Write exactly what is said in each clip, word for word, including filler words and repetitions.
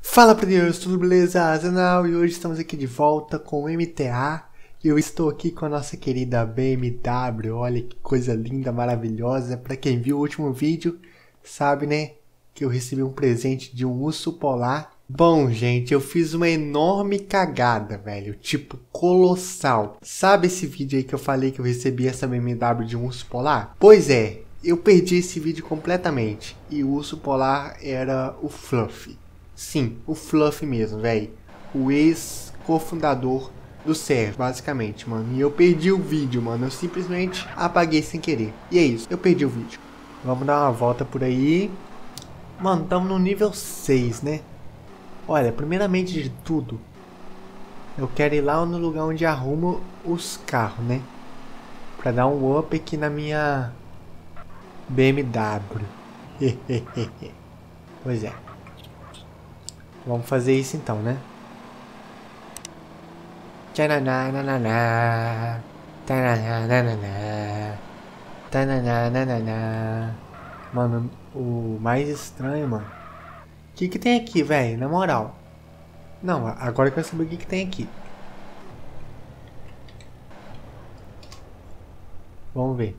Fala Deus, tudo beleza? Zanal, e hoje estamos aqui de volta com o M T A. E eu estou aqui com a nossa querida B M W. Olha que coisa linda, maravilhosa. Para quem viu o último vídeo, sabe, né, que eu recebi um presente de um urso polar. Bom, gente, eu fiz uma enorme cagada, velho, tipo colossal. Sabe esse vídeo aí que eu falei que eu recebi essa B M W de um urso polar? Pois é, eu perdi esse vídeo completamente. E o urso polar era o Fluffy. Sim, o Fluffy mesmo, velho. O ex-cofundador do server, basicamente, mano. E eu perdi o vídeo, mano. Eu simplesmente apaguei sem querer. E é isso, eu perdi o vídeo. Vamos dar uma volta por aí. Mano, estamos no nível seis, né? Olha, primeiramente de tudo, eu quero ir lá no lugar onde arrumo os carros, né? Pra dar um up aqui na minha B M W. Pois é. Vamos fazer isso então, né? Tchananana, tananana, tananana. Mano, o mais estranho, mano. O que que tem aqui, velho? Na moral. Não, agora eu quero saber o que que tem aqui. Vamos ver.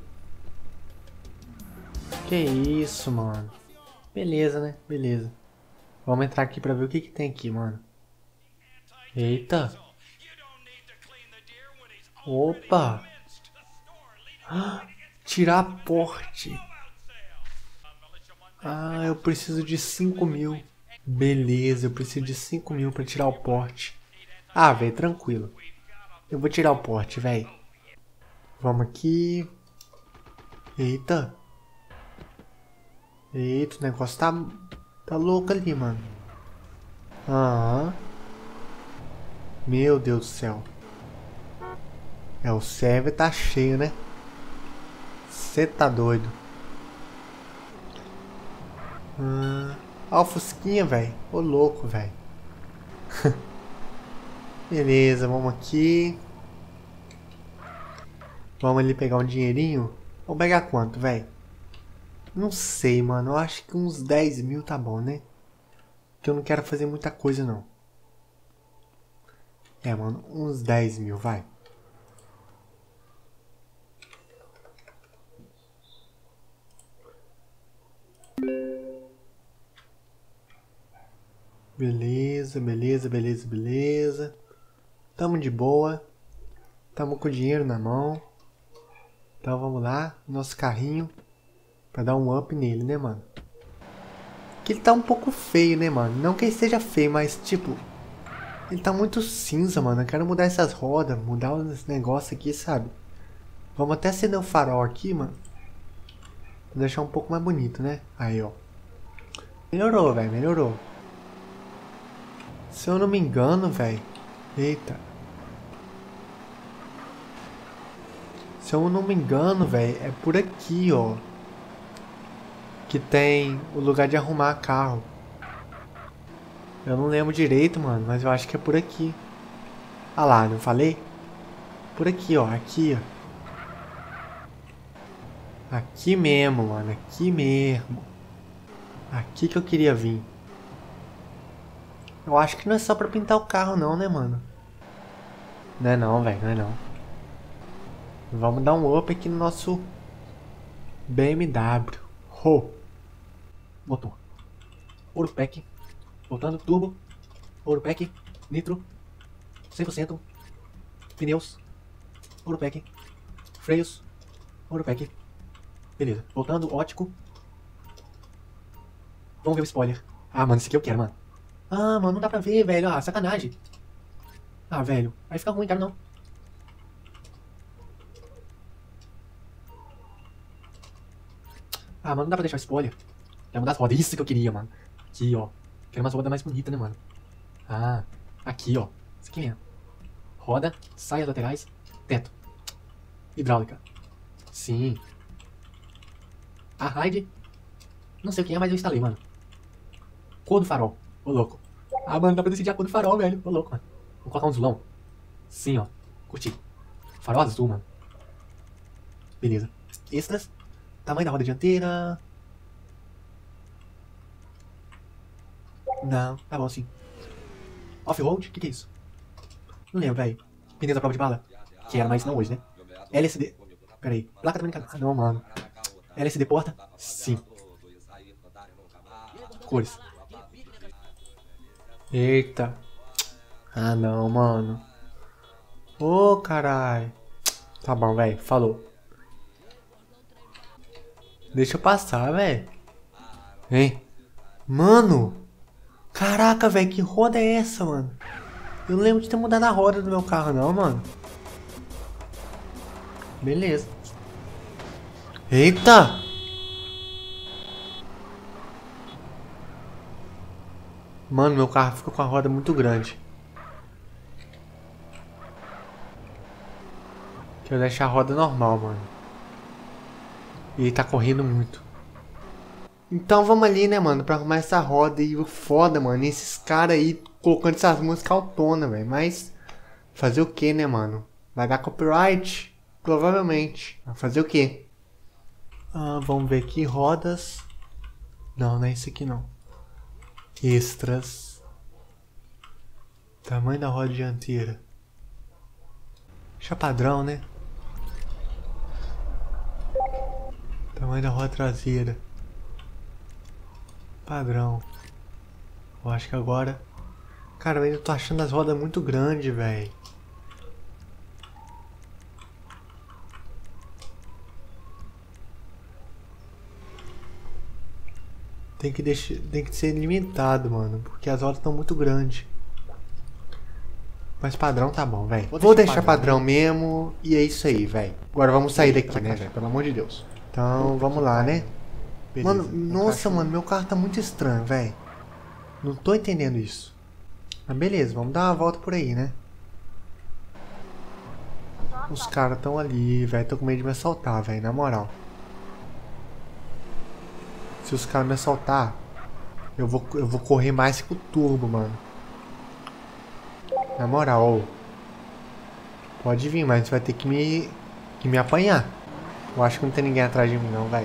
Que isso, mano. Beleza, né? Beleza. Vamos entrar aqui pra ver o que que tem aqui, mano. Eita. Opa. Ah, tirar porte. Ah, eu preciso de cinco mil. Beleza, eu preciso de cinco mil pra tirar o porte. Ah, velho, tranquilo. Eu vou tirar o porte, velho. Vamos aqui. Eita. Eita, o negócio tá... Tá louco ali, mano. Aham. Meu Deus do céu. É, o server tá cheio, né? Cê tá doido. Ah, ó o Fusquinha, velho. Ô louco, velho. Beleza, vamos aqui. Vamos ali pegar um dinheirinho. Vamos pegar quanto, velho? Não sei, mano. Eu acho que uns dez mil tá bom, né? Que eu não quero fazer muita coisa, não. É, mano. Uns dez mil, vai. Beleza, beleza, beleza, beleza. Tamo de boa. Tamo com o dinheiro na mão. Então vamos lá. Nosso carrinho. Pra dar um up nele, né, mano? Que ele tá um pouco feio, né, mano? Não que ele seja feio, mas tipo... Ele tá muito cinza, mano. Eu quero mudar essas rodas. Mudar os negócios aqui, sabe? Vamos até acender o farol aqui, mano. Pra deixar um pouco mais bonito, né? Aí, ó. Melhorou, velho. Melhorou. Se eu não me engano, velho. Eita. Se eu não me engano, velho. É por aqui, ó. Que tem o lugar de arrumar carro. Eu não lembro direito, mano, mas eu acho que é por aqui. Ah lá, não falei? Por aqui, ó, aqui, ó. Aqui mesmo, mano, aqui mesmo. Aqui que eu queria vir. Eu acho que não é só pra pintar o carro não, né, mano? Não é não, velho, não é não. Vamos dar um up aqui no nosso B M W. Ho! Motor. Ouro pack. Voltando, turbo. Ouro pack. Nitro. cem por cento. Pneus. Ouro pack. Freios. Ouro pack. Beleza. Voltando, ótico. Vamos ver o spoiler. Ah, mano, esse aqui eu quero, mano. Ah, mano, não dá pra ver, velho. Ah, sacanagem. Ah, velho. Aí fica ruim, cara, não. Ah, mano, não dá pra deixar o spoiler. Quero mudar as rodas. Isso que eu queria, mano. Aqui, ó. Quero umas rodas mais bonitas, né, mano? Ah, aqui, ó. Isso aqui mesmo. Roda, saias laterais, teto. Hidráulica. Sim. A Ride. Não sei o que é, mas eu instalei, mano. Cor do farol. Ô, louco. Ah, mano, dá pra decidir a cor do farol, velho. Ô, louco, mano. Vou colocar um azulão. Sim, ó. Curti. Farol azul, mano. Beleza. Extras. Tamanho da roda dianteira. Não, tá bom sim. Off-road? O que que é isso? Não lembro, velho. Pneus à prova de bala? Que era, mas não hoje, né? L S D. Pera aí. Placa dominicana. Ah, não, mano. L S D porta? Sim. Cores. Eita. Ah, não, mano. Ô, caralho. Tá bom, velho. Falou. Deixa eu passar, velho. Hein? Mano. Caraca, velho. Que roda é essa, mano? Eu não lembro de ter mudado a roda do meu carro, não, mano. Beleza. Eita! Mano, meu carro ficou com a roda muito grande. Deixa eu deixar a roda normal, mano. E ele tá correndo muito. Então vamos ali, né, mano, pra arrumar essa roda. E o foda, mano, esses caras aí colocando essas músicas autonas, velho. Mas fazer o que, né, mano? Vai dar copyright? Provavelmente. Vai fazer o que? Ah, vamos ver aqui, rodas. Não, não é esse aqui não. Extras. Tamanho da roda dianteira. Deixa padrão, né? Tamanho da roda traseira. Padrão. Eu acho que agora... Cara, eu ainda tô achando as rodas muito grandes, velho. Tem que, deixar, tem que ser limitado, mano. Porque as rodas estão muito grandes. Mas padrão tá bom, velho. Vou, Vou deixar, deixar padrão, padrão mesmo. E é isso aí, velho. Agora vamos sair daqui, né, velho? Pelo amor de Deus. Então, vamos lá, né? Beleza, mano, nossa, mano, meu carro tá muito estranho, velho. Não tô entendendo isso. Mas beleza, vamos dar uma volta por aí, né? Os caras tão ali, velho. Tô com medo de me assaltar, velho, na moral. Se os caras me assaltar, eu vou, eu vou correr mais que o turbo, mano. Na moral, pode vir, mas você vai ter que me, que me apanhar. Eu acho que não tem ninguém atrás de mim não, velho.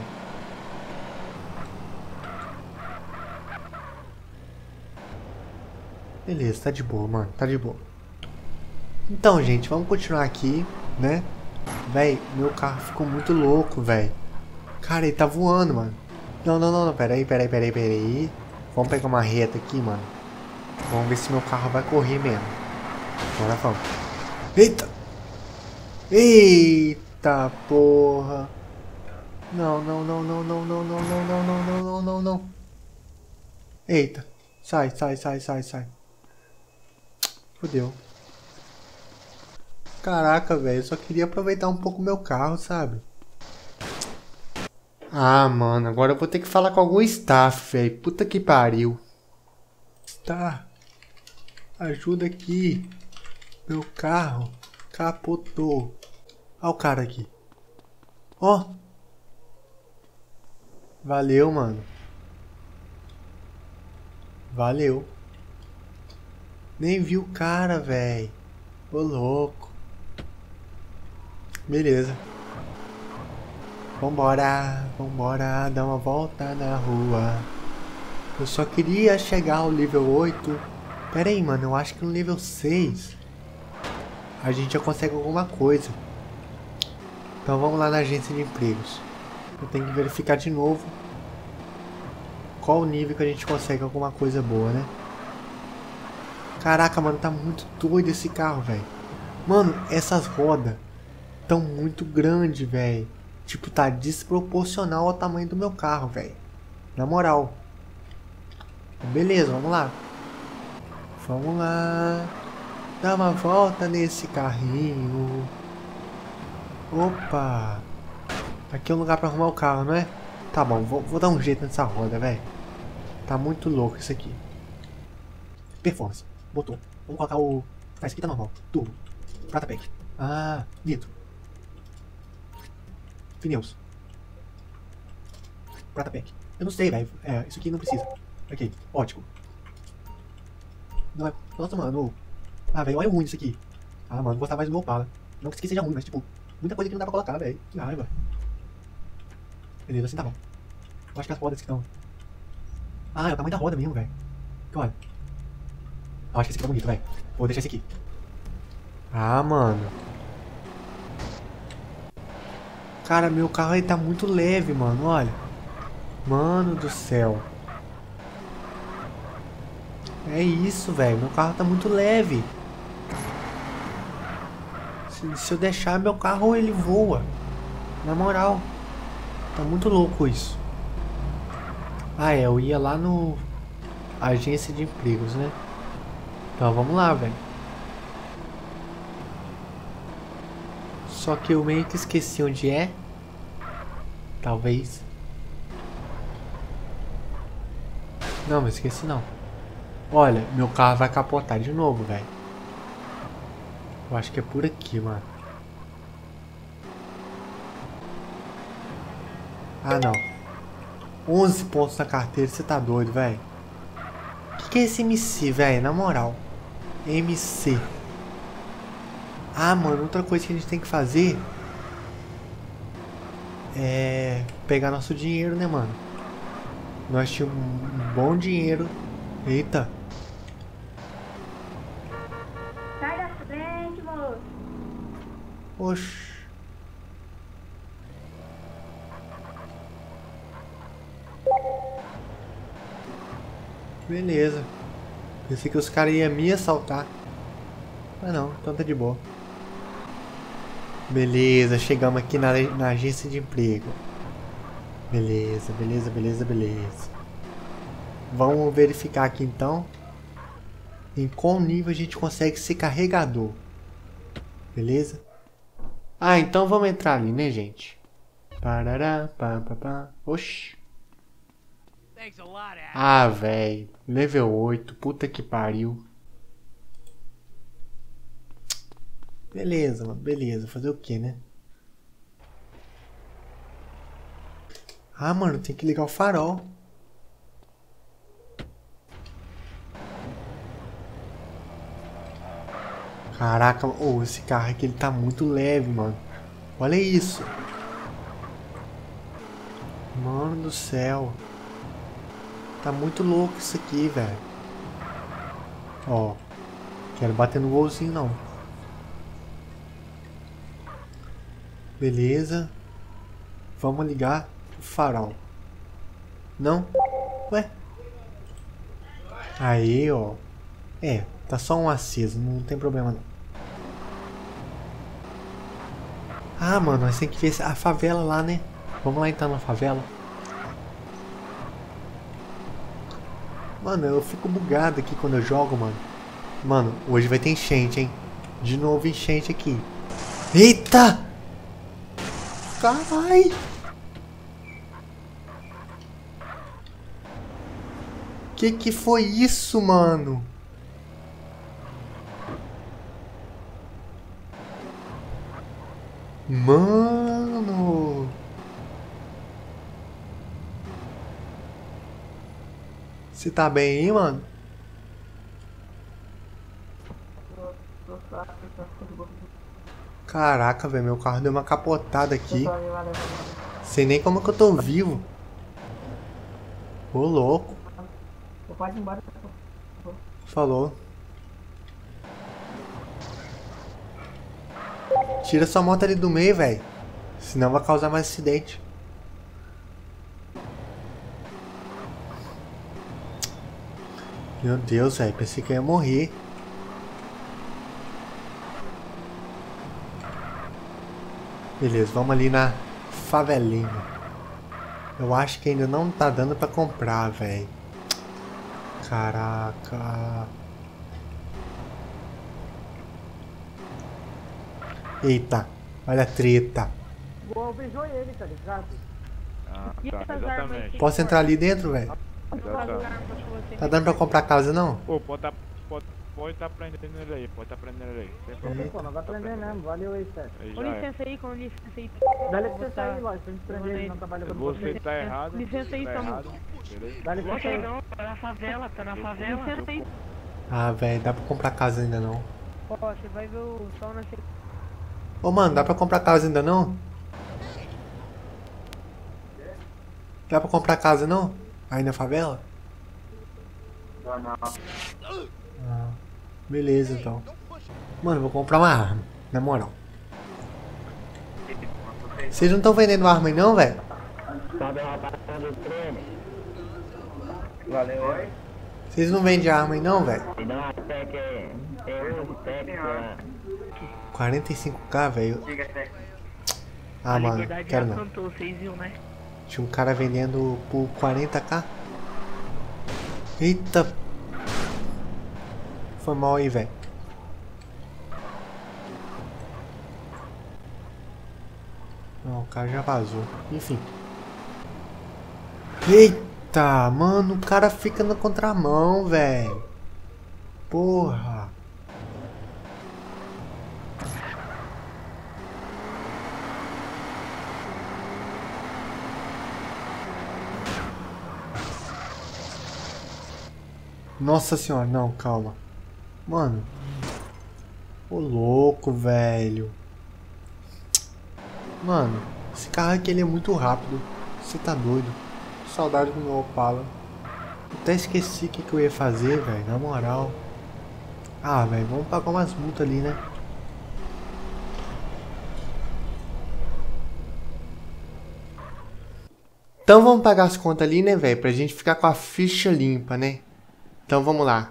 Beleza, tá de boa, mano. Tá de boa. Então, gente, vamos continuar aqui, né? Véi, meu carro ficou muito louco, velho. Cara, ele tá voando, mano. Não, não, não, não. Pera aí, pera aí, pera aí, pera aí. Vamos pegar uma reta aqui, mano. Vamos ver se meu carro vai correr mesmo. Bora, vamos. Eita! Eita, porra! Não, não, não, não, não, não, não, não, não, não, não, não, não, não. Eita. Sai, sai, sai, sai, sai. Fudeu. Caraca, velho. Eu só queria aproveitar um pouco o meu carro, sabe? Ah, mano. Agora eu vou ter que falar com algum staff, velho. Puta que pariu. Tá. Ajuda aqui. Meu carro capotou. Olha o cara aqui. Ó. Oh. Valeu, mano. Valeu. Nem vi o cara, velho. Ô, louco. Beleza. Vambora. Vambora. Dar uma volta na rua. Eu só queria chegar ao nível oito. Pera aí, mano. Eu acho que no nível seis a gente já consegue alguma coisa. Então vamos lá na agência de empregos. Eu tenho que verificar de novo qual o nível que a gente consegue alguma coisa boa, né? Caraca, mano, tá muito doido esse carro, velho. Mano, essas rodas tão muito grandes, velho. Tipo, tá desproporcional ao tamanho do meu carro, velho. Na moral. Beleza, vamos lá. Vamos lá. Dar uma volta nesse carrinho. Opa. Aqui é um lugar pra arrumar o carro, não é? Tá bom, vou, vou dar um jeito nessa roda, velho. Tá muito louco isso aqui. Performance. Botou. Vamos colocar o... Ah, esse aqui tá normal. Turbo. Prata pack. Ah, nitro. Pneus. Prata pack. Eu não sei, velho. É, isso aqui não precisa. Ok, ótimo. Não é... Nossa, mano. Ah, velho, olha o ruim isso aqui. Ah, mano, vou gostar mais do meu Opala. Não que isso aqui seja ruim, mas tipo... Muita coisa que não dá pra colocar, velho. Que raiva. Beleza, assim tá bom. Eu acho que as rodas que estão... Ah, é o tamanho da roda mesmo, velho. Olha. Eu acho que esse aqui tá bonito, velho. Vou deixar esse aqui. Ah, mano. Cara, meu carro aí tá muito leve, mano. Olha. Mano do céu. É isso, velho. Meu carro tá muito leve. Se, se eu deixar meu carro, ele voa. Na moral. Tá muito louco isso. Ah, é. Eu ia lá no... Agência de empregos, né? Então vamos lá, velho. Só que eu meio que esqueci onde é. Talvez. Não, não esqueci não. Olha, meu carro vai capotar de novo, velho. Eu acho que é por aqui, mano. Ah, não. onze pontos na carteira, você tá doido, velho. O que, que é esse M C, velho? Na moral. M C. Ah, mano, outra coisa que a gente tem que fazer é pegar nosso dinheiro, né, mano? Nós tínhamos um bom dinheiro. Eita. Sai da frente, moço. Oxi. Beleza. Pensei que os caras iam me assaltar. Mas não, então tá de boa. Beleza, chegamos aqui na, na agência de emprego. Beleza, beleza, beleza, beleza. Vamos verificar aqui então em qual nível a gente consegue ser carregador. Beleza? Ah, então vamos entrar ali, né, gente? Parará, pá, pá, pá. Oxi. Ah, velho. Level oito. Puta que pariu. Beleza, mano. Beleza. Fazer o que, né? Ah, mano. Tem que ligar o farol. Caraca. Oh, esse carro aqui ele tá muito leve, mano. Olha isso. Mano do céu. Tá muito louco isso aqui, velho. Ó. Quero bater no golzinho, não. Beleza. Vamos ligar o farol. Não? Ué? Aí, ó. É, tá só um aceso. Não tem problema, não. Ah, mano, nós temos que ver a favela lá, né? Vamos lá então na favela. Mano, eu fico bugado aqui quando eu jogo, mano. Mano, hoje vai ter enchente, hein? De novo enchente aqui. Eita! Carai! Que que foi isso, mano? Mano! Você tá bem aí, mano? Caraca, velho, meu carro deu uma capotada aqui. Sei nem como que eu tô vivo. Ô, louco. Falou. Tira sua moto ali do meio, velho. Senão vai causar mais acidente. Meu Deus, velho. Pensei que eu ia morrer. Beleza, vamos ali na favelinha. Eu acho que ainda não tá dando pra comprar, velho. Caraca. Eita, olha a treta. Boa, beijou ele, tá ligado? Ah, tá, exatamente. Posso entrar ali dentro, velho? Exatamente. Tá dando pra comprar casa, não? Pô, pode tá, pode, pode tá prendendo ele aí, pode tá prendendo ele aí. Sem problema. Pô, não vai prender mesmo, valeu aí, sério. Aí Com já é. licença aí, com licença aí. Dá licença aí, lógico, pra gente prender ele, não trabalha com Você tá errado, Licença aí, tá tamo. errado, beleza? Dá licença Você aí. não, tá na favela, tá na favela. Licença aí. Ah, velho, dá pra comprar casa ainda não. Ó, você vai ver o sol nascer. Ô, mano, dá pra comprar casa ainda não? Dá pra comprar casa não? Aí na favela? Ah, beleza, então. Mano, eu vou comprar uma arma, na moral. Vocês não estão vendendo arma aí não, velho? Valeu. Vocês não vendem arma aí não, velho? quarenta e cinco k, velho. Ah, A mano, Liberdade quero já não. cantou, vocês viram, né? Tinha um cara vendendo por quarenta k. Eita. Foi mal aí, velho. Não, o cara já vazou. Enfim. Eita, mano, o cara fica na contramão, velho. Porra. Nossa senhora, não, calma. Mano. Ô louco, velho. Mano, esse carro aqui ele é muito rápido. Você tá doido. Saudade do meu Opala. Até esqueci o que, que eu ia fazer, velho. Na moral. Ah, velho, vamos pagar umas multas ali, né? Então vamos pagar as contas ali, né, velho? Pra gente ficar com a ficha limpa, né? Então vamos lá.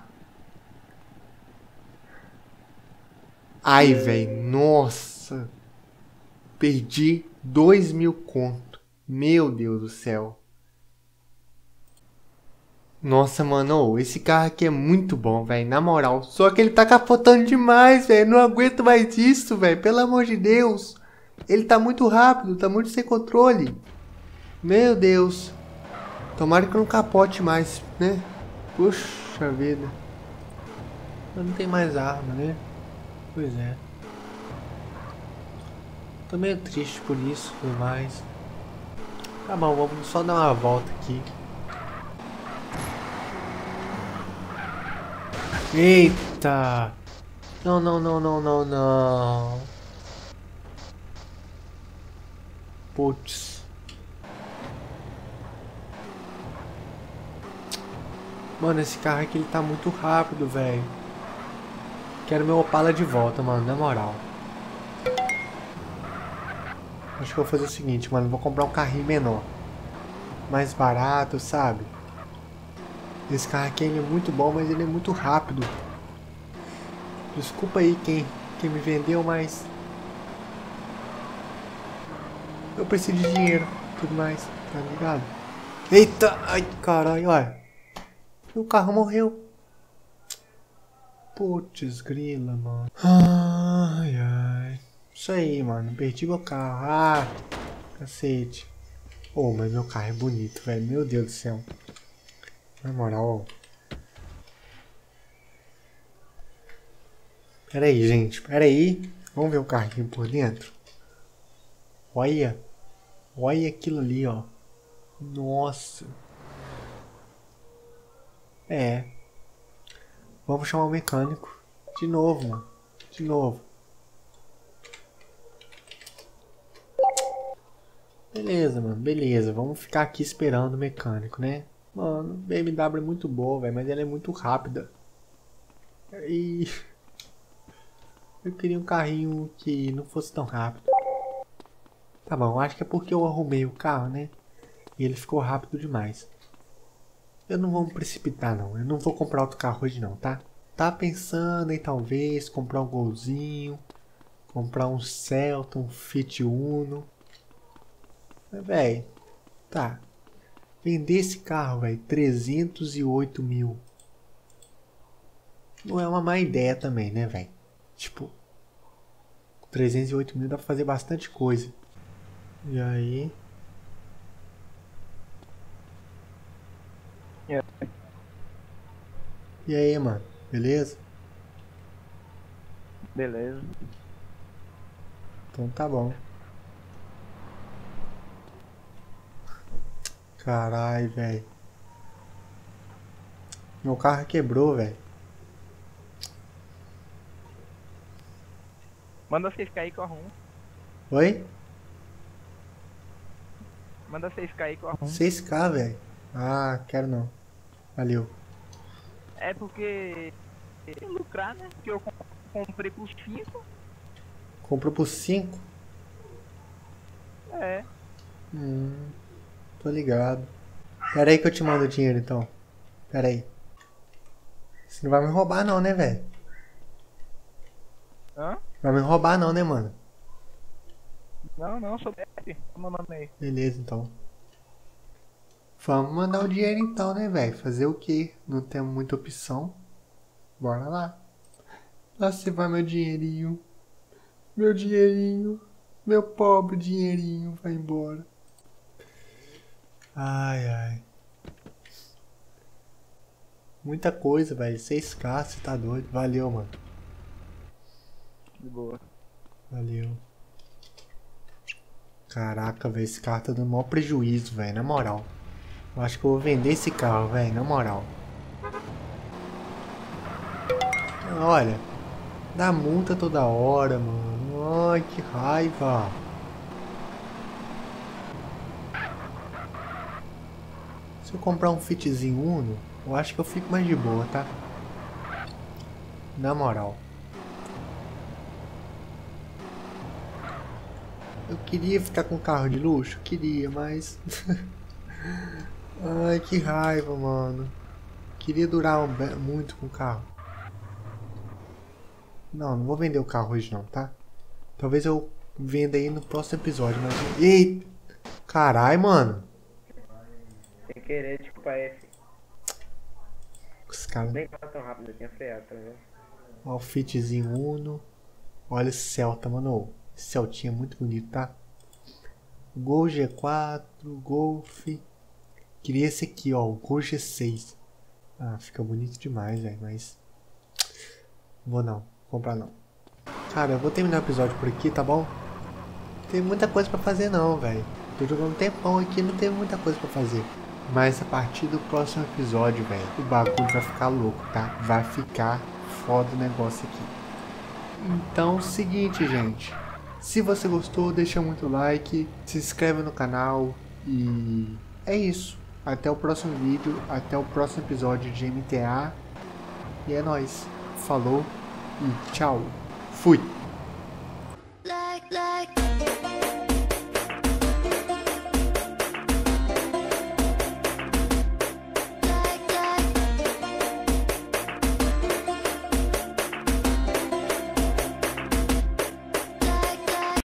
Ai, velho, nossa. Perdi dois mil conto. Meu Deus do céu. Nossa, mano, esse carro aqui é muito bom, velho, na moral. Só que ele tá capotando demais, velho. Não aguento mais isso, velho. Pelo amor de Deus. Ele tá muito rápido, tá muito sem controle. Meu Deus. Tomara que não capote mais, né? Puxa vida. Não tem mais arma, né? Pois é. Tô meio triste por isso, tudo mais. Tá bom, vamos só dar uma volta aqui. Eita! Não, não, não, não, não, não. Putz. Mano, esse carro aqui ele tá muito rápido, velho. Quero meu Opala de volta, mano, na moral. Acho que eu vou fazer o seguinte, mano. Vou comprar um carrinho menor. Mais barato, sabe? Esse carro aqui ele é muito bom, mas ele é muito rápido. Desculpa aí quem, quem me vendeu, mas... eu preciso de dinheiro, tudo mais, tá ligado? Eita! Ai, caralho, olha. O carro morreu. Putz, grila, mano. Ai, ai. Isso aí, mano. Perdi meu carro. Ah, cacete. Oh, mas meu carro é bonito, velho. Meu Deus do céu. Na moral. Pera aí, gente. Pera aí. Vamos ver o carrinho por dentro. Olha. Olha aquilo ali, ó. Nossa. É. Vamos chamar o mecânico. De novo, mano. De novo. Beleza, mano. Beleza. Vamos ficar aqui esperando o mecânico, né? Mano, B M W é muito boa, velho. Mas ela é muito rápida. E... eu queria um carrinho que não fosse tão rápido. Tá bom, acho que é porque eu arrumei o carro, né? E ele ficou rápido demais. Eu não vou me precipitar, não. Eu não vou comprar outro carro hoje, não, tá? Tá pensando em talvez comprar um Golzinho, comprar um Celta, um Fiat Uno. Mas, velho, tá. Vender esse carro, velho, trezentos e oito mil. Não é uma má ideia também, né, velho? Tipo, trezentos e oito mil dá pra fazer bastante coisa. E aí... Yeah. E aí, mano? Beleza? Beleza. Então tá bom. Carai, velho. Meu carro quebrou, velho. Manda vocês cair que eu arrumo. Oi? Manda vocês cair que eu arrumo. seis K, velho. Ah, quero não. Valeu. É porque... lucrar, né? Porque eu comprei por cinco. Comprou por cinco? É. Hum, tô ligado. Pera aí que eu te mando o dinheiro então. Pera aí. Você não vai me roubar não, né, velho? Hã? Vai me roubar não, né, mano? Não, não, sou deve. Toma, mano aí. Beleza, então. Vamos mandar o dinheiro então, né, velho? Fazer o quê? Não temos muita opção. Bora lá. Lá se vai meu dinheirinho. Meu dinheirinho. Meu pobre dinheirinho vai embora. Ai, ai. Muita coisa, velho. seis K, você tá doido. Valeu, mano. De boa. Valeu. Caraca, velho. Esse carro tá dando maior prejuízo, velho. Na moral. Eu acho que eu vou vender esse carro, velho. Na moral. Olha. Dá multa toda hora, mano. Ai, que raiva. Se eu comprar um Fitzinho Uno, eu acho que eu fico mais de boa, tá? Na moral. Eu queria ficar com carro de luxo? Queria, mas... Ai, que raiva, mano. Queria durar um be- muito com o carro. Não, não vou vender o carro hoje não, tá? Talvez eu venda aí no próximo episódio, mas... Eita! Carai, mano. Sem querer, desculpa aí, filho. Os caras... Nem fala tão rápido, eu tinha freado, tá vendo? Olha o Fitzinho Uno. Olha esse Celta, mano. Esse Celtinha é muito bonito, tá? Gol G quatro, Golf. Queria esse aqui, ó. O Gol G seis. Ah, fica bonito demais, velho. Mas... Vou não. Vou comprar não. Cara, eu vou terminar o episódio por aqui, tá bom? Não tem muita coisa pra fazer não, velho. Tô jogando um tempão aqui, não tem muita coisa pra fazer. Mas a partir do próximo episódio, velho, o bagulho vai ficar louco, tá? Vai ficar foda o negócio aqui. Então, seguinte, gente. Se você gostou, deixa muito like, se inscreve no canal e é isso. Até o próximo vídeo, até o próximo episódio de M T A. E é nóis. Falou e tchau. Fui.